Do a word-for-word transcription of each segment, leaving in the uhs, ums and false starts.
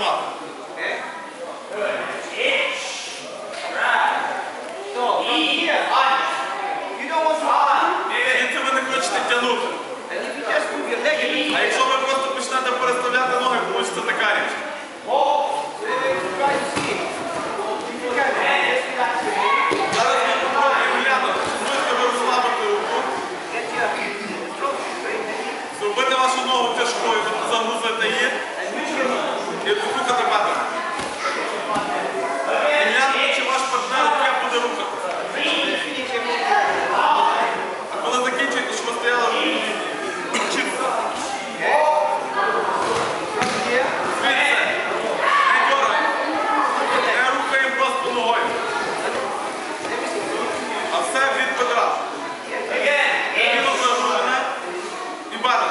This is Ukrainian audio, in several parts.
тримати. Звідси ви не хочете тягнути. А якщо ви просто почнете переставляти ноги, вийде така річ. Зараз ми попробуємо глянути, чи зможете ви розслабити руку. Зробити вашу ногу тяжкою, тобто загрузити її і рухати бедра. І глянути, чи ваш партнер як буде рухатися. А коли закінчуєте, щоб ви стояли в лінії. Чітко. Звідси. Не дьоргаємо. Не рухаємо просто ногою. А все від бедра. Коліно загружене і бедра.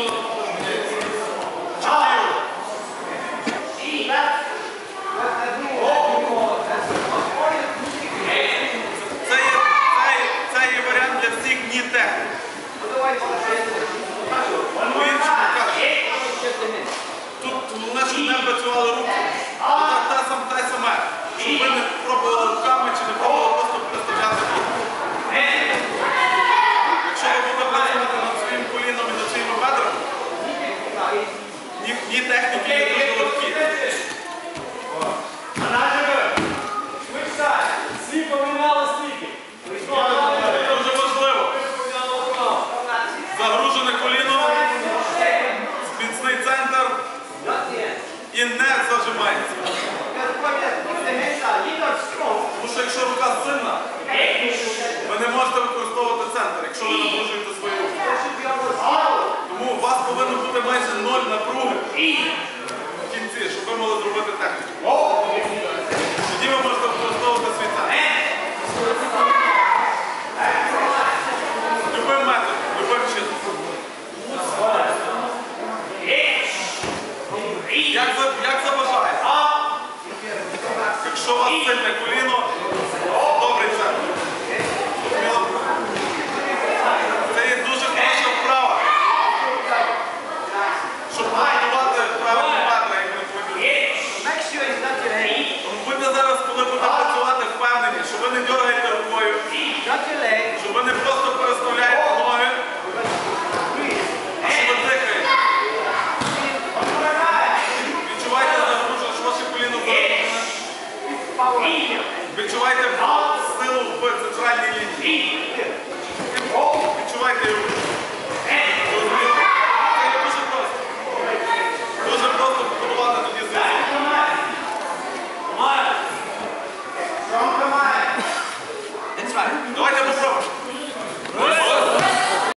Тут головне, щоб не працювали руки. Те саме, щоб ви не пробували руками чи не пробували просто переставляти ноги. Якщо ви будете працювати над своїм коліном і над своїми бедрами, ні техніки є дуже легкі. Дуже важливо. Загружене коліно, міцний центр і не зажимається. Тому що якщо рука сильна, ви не можете використовувати центр, якщо ви напружуєте свої руки. Тому у вас повинно бути майже ноль напруги в кінці, щоб ви могли зробити техніку. Тоді ви можете використовувати свій центр. Любим методом, любим чином. Як забажаєте. Якщо у вас сильне